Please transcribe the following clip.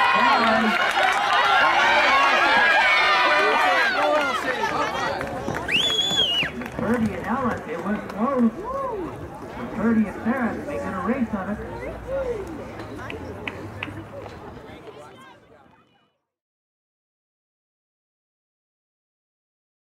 Purdy and Ellen, it was close. Purdy and Sarah making a race on it.